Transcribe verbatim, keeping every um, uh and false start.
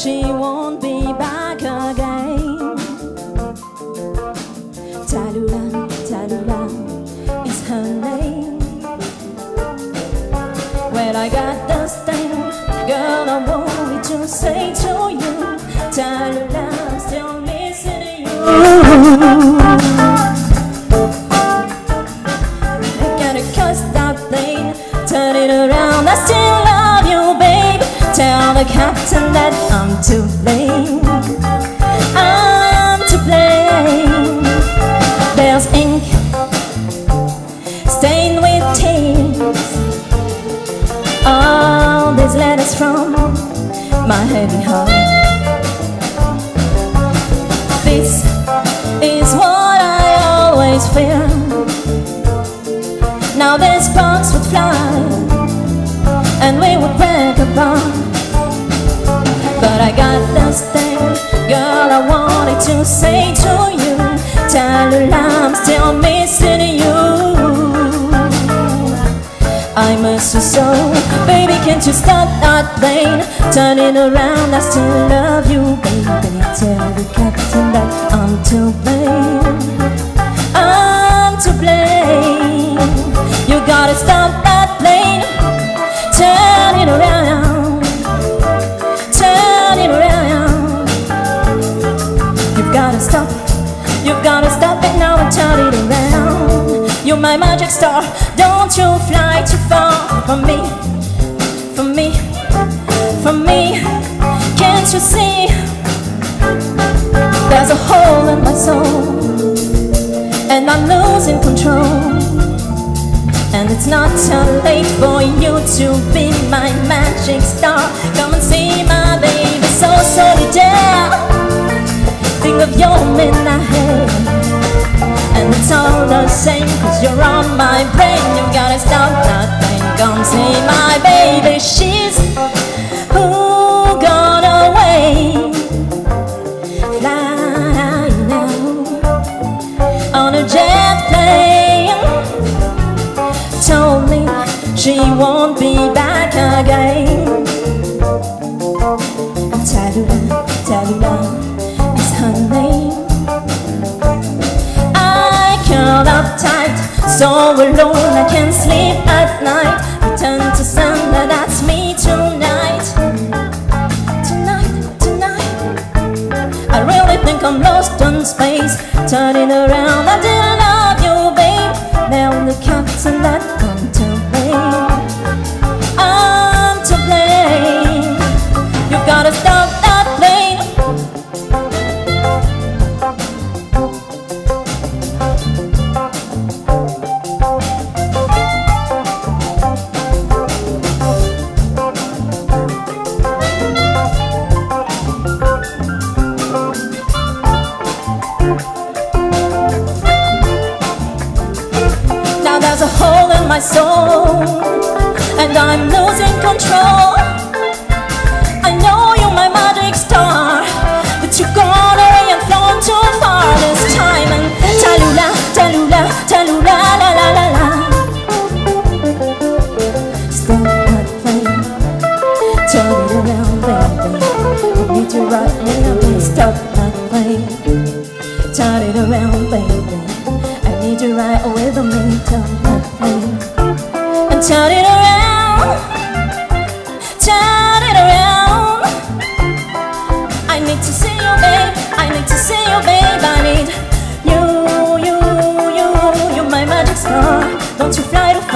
she won't be back again. Tallulah, Tallulah is her name. Well, I got this thing, girl, I wanted to say to you, Tallulah, I'm still missing you. I gotta cuss that plane, turn it around, I still love you, babe. Tell the captain that I'm to blame, I'm to blame. There's ink stained with tears, all these letters from my heavy heart. This is what I always fear. Now these sparks would fly and we would break apart. But I got this thing, girl, I wanted to say to you, Tallulah, I'm still missing you. I miss you so, baby, can't you stop that plane? Turn it around, I still love you, baby. Tell the captain that I'm to blame, I'm to blame. You gotta stop that plane, turn it around, turn it around. You've gotta stop, you've gotta stop it now and turn it around. You're my magic star, don't you fly too far from me, from me, from me. Can't you see? There's a hole in my soul and I'm losing control. And it's not too late for you to be my magic star. Come and see my baby, so solitaire. Think of your midnight, and it's all the same, cause you're on my brain. You gotta stop that thing. Come see my baby, she's who gone away. Fly now on a jet plane. Told me she won't be back again. Tallulah, Tallulah is her name. I curl up tight, so alone I can't sleep at night. Return to sender, that's me tonight. Tonight, tonight I really think I'm lost in space. Turning around, I didn't love you, babe. Now the captain that I'm to blame, I'm to blame. You've gotta stop that plane. Now there's a hole in my soul and I'm losing control. I know you're my magic star, but you've gone away and flown too far this time. And Tallulah, Tallulah, Tallulah, la la la la. Stop that plane, turn it around, baby. I need you right now, please stop that plane. Turn it around, baby. I need you right with me, turn that plane. And turn it around, turn it around. I need to see you, babe, I need to see you, babe. I need you, you, you, you're my magic star. Don't you fly too far.